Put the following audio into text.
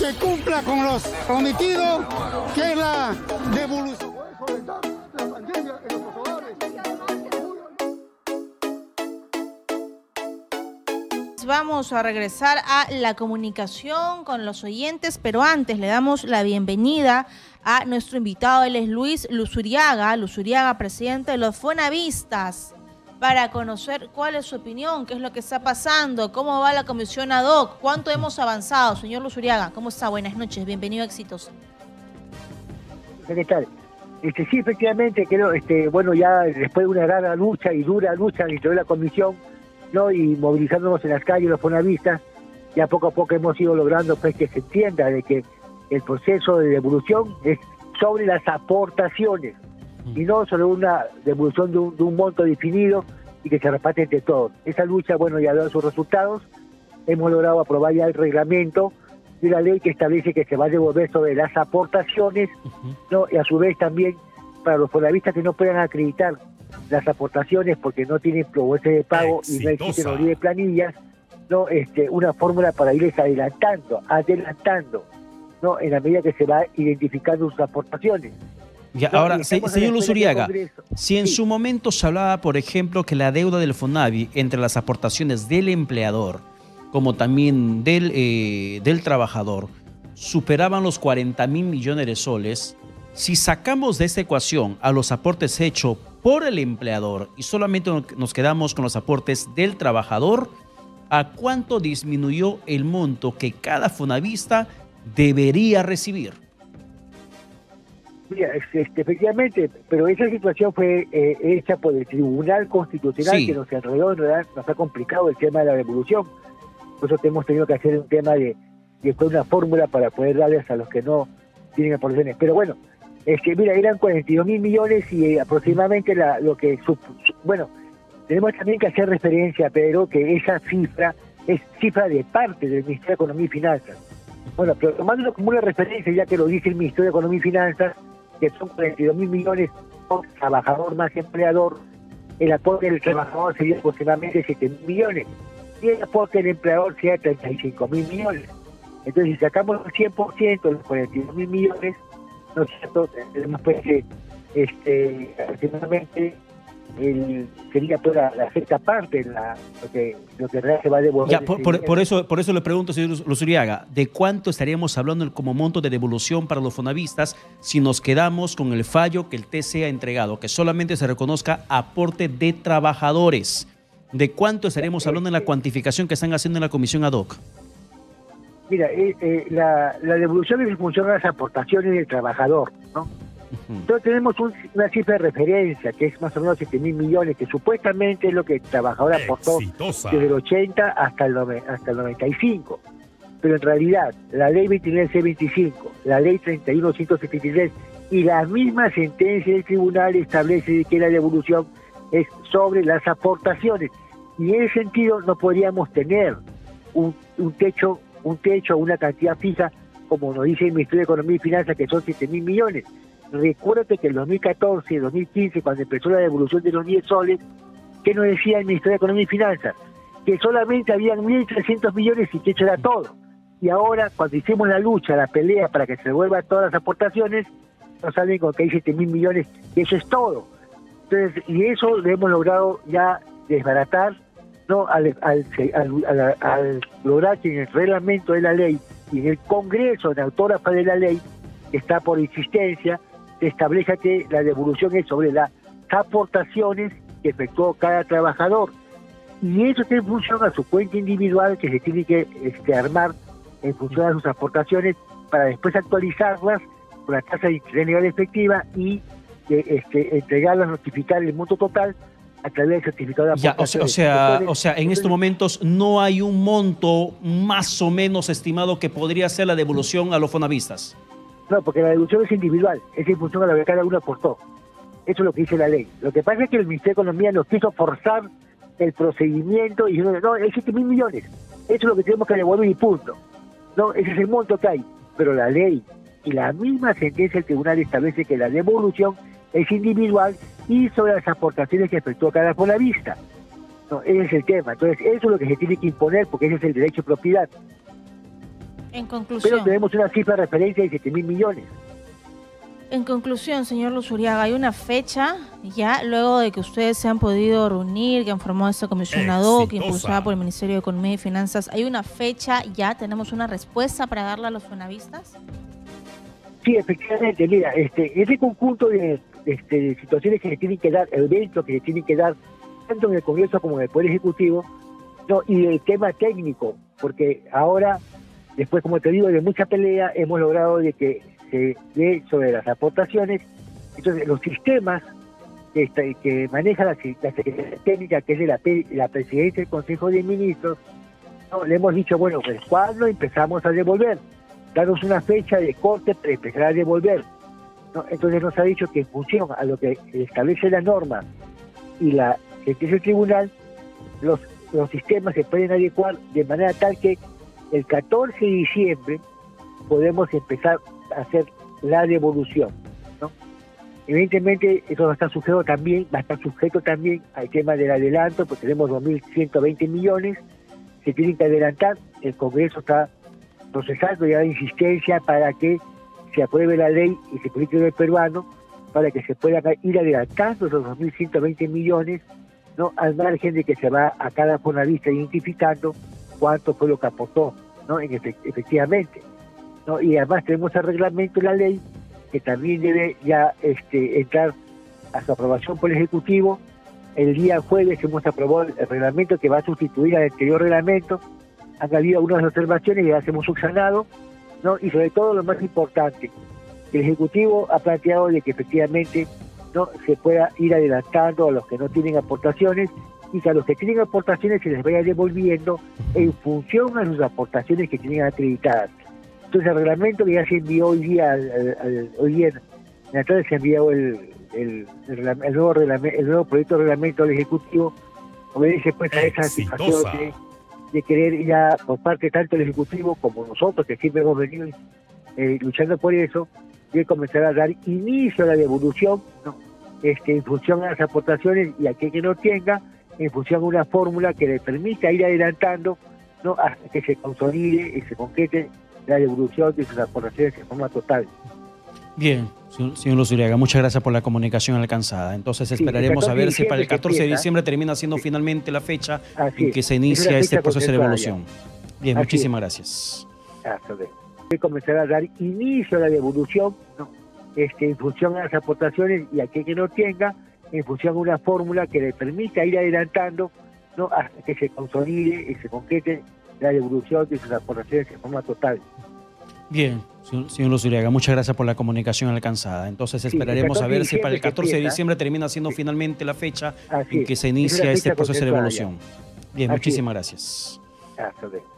que cumpla con los prometidos, que es la devolución. Vamos a regresar a la comunicación con los oyentes, pero antes le damos la bienvenida a nuestro invitado. Él es Luis Luzuriaga, presidente de los Fonavistas, para conocer cuál es su opinión, qué es lo que está pasando, cómo va la comisión ad hoc, cuánto hemos avanzado. Señor Luzuriaga, ¿cómo está? Buenas noches, bienvenido a Éxitos. ¿Qué tal? Sí, efectivamente, creo, bueno, ya después de una larga lucha y dura lucha dentro de la comisión, ¿no? Y movilizándonos en las calles, los fonavistas, ya poco a poco hemos ido logrando pues que se entienda de que el proceso de devolución es sobre las aportaciones y no sobre una devolución de un monto definido y que se reparte entre todos. Esa lucha, bueno, ya ha dado sus resultados. Hemos logrado aprobar ya el reglamento de la ley que establece que se va a devolver sobre las aportaciones, ¿no? Y a su vez también para los fonavistas que no puedan acreditar las aportaciones porque no tienen propuesta de pago y no existen los de planillas, ¿no? Una fórmula para irles adelantando, ¿no? En la medida que se va identificando sus aportaciones. Ya, ¿no? ahora, señor Luzuriaga, si en su momento se hablaba, por ejemplo, que la deuda del Fonavi entre las aportaciones del empleador como también del trabajador superaban los 40.000 millones de soles, si sacamos de esta ecuación a los aportes hechos por el empleador y solamente nos quedamos con los aportes del trabajador, ¿a cuánto disminuyó el monto que cada fonavista debería recibir? Mira, efectivamente, pero esa situación fue hecha por el Tribunal Constitucional, sí, que nos enredó, en realidad nos ha complicado el tema de la devolución. Por eso hemos tenido que hacer un tema de una fórmula para poder darles a los que no tienen aportaciones. Pero bueno, mira, eran 42.000 millones y aproximadamente bueno, tenemos también que hacer referencia, Pedro, que esa cifra es cifra de parte del Ministerio de Economía y Finanzas. Bueno, pero tomándolo como una referencia, ya que lo dice el Ministerio de Economía y Finanzas, que son 42.000 millones por trabajador más empleador, el aporte del trabajador sería aproximadamente 7.000 millones y el aporte del empleador sería 35.000 millones. Entonces, si sacamos el 100% de los 42.000 millones, ¿no es cierto? Tenemos pues que aproximadamente sería toda la sexta parte lo que en realidad se va a devolver. Ya, por eso le pregunto, señor Luzuriaga, ¿de cuánto estaríamos hablando como monto de devolución para los fonavistas si nos quedamos con el fallo que el TC ha entregado, que solamente se reconozca aporte de trabajadores? ¿De cuánto estaríamos hablando en la cuantificación que están haciendo en la comisión ad hoc? Mira, la devolución es en función de las aportaciones del trabajador, ¿no? Entonces tenemos una cifra de referencia que es más o menos 7.000 millones, que supuestamente es lo que el trabajador aportó desde el 80 hasta el 95. Pero en realidad, la ley 29C25, la ley 31.173 y la misma sentencia del tribunal establece que la devolución es sobre las aportaciones. Y en ese sentido no podríamos tener un techo, una cantidad fija, como nos dice el Ministerio de Economía y Finanzas, que son 7.000 millones. Recuérdate que en 2014 y 2015, cuando empezó la devolución de los 10 soles, ¿qué nos decía el Ministerio de Economía y Finanzas? Que solamente habían 1.300 millones y que eso era todo. Y ahora, cuando hicimos la lucha, la pelea para que se devuelvan todas las aportaciones, nos salen con que hay 7.000 millones y eso es todo. Entonces, y eso lo hemos logrado ya desbaratar, ¿no? Al lograr que en el reglamento de la ley y en el Congreso de autógrafa de la ley, que está por insistencia, se establece que la devolución es sobre las aportaciones que efectuó cada trabajador. Y eso está en función a su cuenta individual que se tiene que armar en función a sus aportaciones para después actualizarlas con la tasa de interés legal efectiva y entregarlas, notificar el monto total a través del certificado de aportaciones. O sea, en estos momentos no hay un monto más o menos estimado que podría ser la devolución a los fonavistas. No, porque la devolución es individual, es en función a lo que cada uno aportó. Eso es lo que dice la ley. Lo que pasa es que el Ministerio de Economía nos quiso forzar el procedimiento y diciendo, no, es 7.000 millones. Eso es lo que tenemos que devolver y punto. No, ese es el monto que hay. Pero la ley y la misma sentencia del tribunal establece que la devolución es individual y sobre las aportaciones que efectuó cada fonavista. No, ese es el tema. Entonces, eso es lo que se tiene que imponer porque ese es el derecho de propiedad. En conclusión. Pero tenemos una cifra de referencia de 7.000 millones. En conclusión, señor Luzuriaga, ¿hay una fecha ya luego de que ustedes se han podido reunir, que han formado esta comisión ad hoc, impulsada por el Ministerio de Economía y Finanzas? ¿Hay una fecha ya? ¿Tenemos una respuesta para darle a los fonavistas? Sí, efectivamente, mira, ese conjunto de situaciones que se tienen que dar, eventos que se tienen que dar, tanto en el Congreso como en el Poder Ejecutivo, no, y el tema técnico, porque ahora, después, como te digo, de mucha pelea, hemos logrado de que se dé sobre las aportaciones. Entonces, los sistemas que maneja la Secretaría Técnica, que es de la Presidencia del Consejo de Ministros, no, le hemos dicho, bueno, pues, ¿cuándo empezamos a devolver? Danos una fecha de corte para empezar a devolver, ¿no? Entonces nos ha dicho que en función a lo que establece la norma y la sentencia del tribunal, los sistemas se pueden adecuar de manera tal que el 14 de diciembre podemos empezar a hacer la devolución, ¿no? Evidentemente eso va a estar sujeto también al tema del adelanto, pues tenemos 2.120 millones, se tienen que adelantar. El Congreso está procesando ya la insistencia para que se apruebe la ley y se publique en el peruano, para que se puedan ir adelantando esos 2.120 millones, ¿no? Al margen de que se va a cada fonavista identificando cuánto fue lo que aportó, ¿no? Efectivamente, ¿no? Y además tenemos el reglamento de la ley, que también debe ya entrar a su aprobación por el Ejecutivo. El día jueves hemos aprobado el reglamento que va a sustituir al anterior reglamento. Han habido algunas observaciones y las hemos subsanado, ¿no? Y sobre todo lo más importante, que el Ejecutivo ha planteado de que efectivamente no se pueda ir adelantando a los que no tienen aportaciones, y que a los que tienen aportaciones se les vaya devolviendo en función a sus aportaciones que tienen acreditadas. Entonces el reglamento que ya se envió hoy día, hoy día en la tarde se envió el nuevo proyecto de reglamento al Ejecutivo, obedece pues a esa situación de querer ya por parte tanto del Ejecutivo como nosotros, que siempre hemos venido luchando por eso, de comenzar a dar inicio a la devolución, ¿no? En función a las aportaciones, y aquel que no tenga, en función a una fórmula que le permita ir adelantando, ¿no? Hasta que se consolide y se concrete la devolución de sus aportaciones en forma total. Bien, señor Luzuriaga, muchas gracias por la comunicación alcanzada. Entonces esperaremos a ver si para el 14 de diciembre termina siendo finalmente la fecha en que se inicia este proceso de devolución. Bien, muchísimas gracias. De comenzar a dar inicio a la devolución, ¿no? En función a las aportaciones, y aquel que no tenga, en función a una fórmula que le permita ir adelantando, ¿no? Hasta que se consolide y se concrete la devolución de sus aportaciones en forma total. Bien, señor Luzuriaga, muchas gracias por la comunicación alcanzada. Entonces esperaremos a ver si para el 14 de diciembre termina siendo finalmente la fecha en que se inicia este proceso de devolución. Bien, muchísimas gracias.